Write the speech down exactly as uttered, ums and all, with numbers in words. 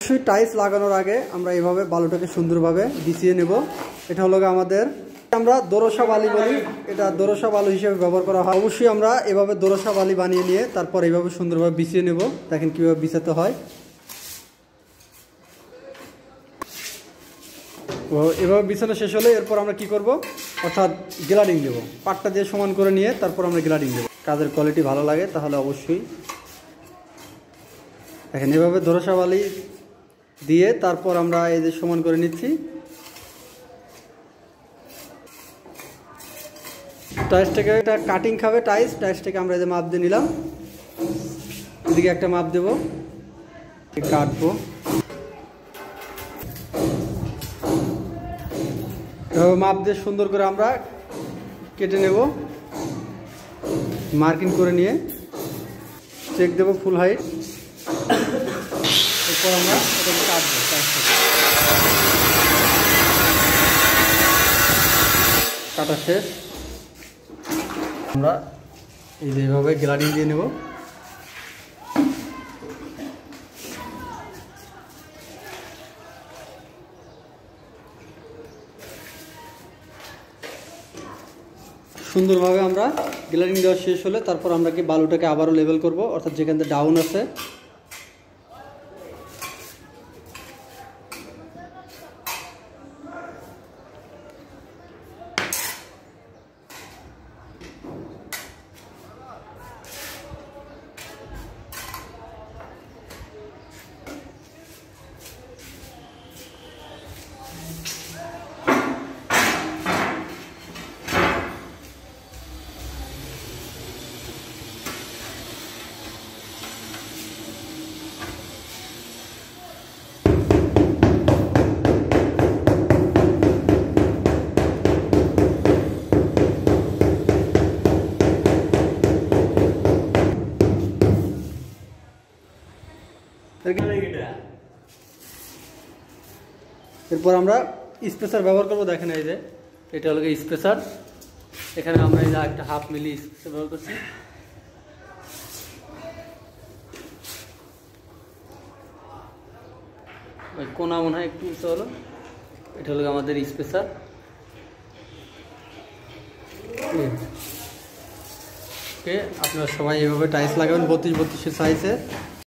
অবশ্যই টাইলস লাগানোর আগে আমরা এইভাবে বালুটাকে সুন্দরভাবে বিছিয়ে নেব। এটা হলো আমাদের আমরা দোরসা বালি বলি, এটা দোরসা বালু হিসেবে ব্যবহার করা হয়। অবশ্যই আমরা এভাবে দোরসা বালি বানিয়ে নিয়ে তারপর এইভাবে সুন্দরভাবে বিছিয়ে নেব। দেখেন কীভাবে বিছাতে হয়। ও এভাবে বিছানো শেষ হলে এরপর আমরা কি করব, অর্থাৎ গ্লাডিং দেবো। পাটটা দিয়ে সমান করে নিয়ে তারপর আমরা গ্লাডিং দেবো। কাজের কোয়ালিটি ভালো লাগে তাহলে অবশ্যই দেখেন এভাবে দোরসা বালি দিয়ে তারপর আমরা এই যে সমান করে নিচ্ছি। টাইলসটাকে একটা কাটিং খাবে, টাইলস টাইলসটাকে আমরা এই যে মাপ দিয়ে নিলাম। এদিকে একটা মাপ দেবো, কাটবো। এভাবে মাপ দিয়ে সুন্দর করে আমরা কেটে নেব। মার্কিং করে নিয়ে চেক দেবো ফুল হাইট। এরপর আমরা এটাকে কাটবো। কাটা শেষ। আমরা এই যে এইভাবে গ্লাডিং দিয়ে নেব। সুন্দরভাবে আমরা গ্লাডিং দেওয়া শেষ হলে তারপর আমরা কি বালুটাকে আবারও লেভেল করব, অর্থাৎ যেখান থেকে ডাউন আছে এরপর আমরা স্পেসার ব্যবহার করবো। দেখেন এই যে এটা হলো স্পেসার। এখানে আমরা এই যে একটা হাফ মিলি স্পেসার ব্যবহার করছি। কোনা মনে হয় একটু উঁচু হলো। এটা হলো আমাদের স্পেসার। ওকে, আপনারা সবাই এভাবে টাইলস লাগাবেন বত্রিশ বত্রিশের সাইজে।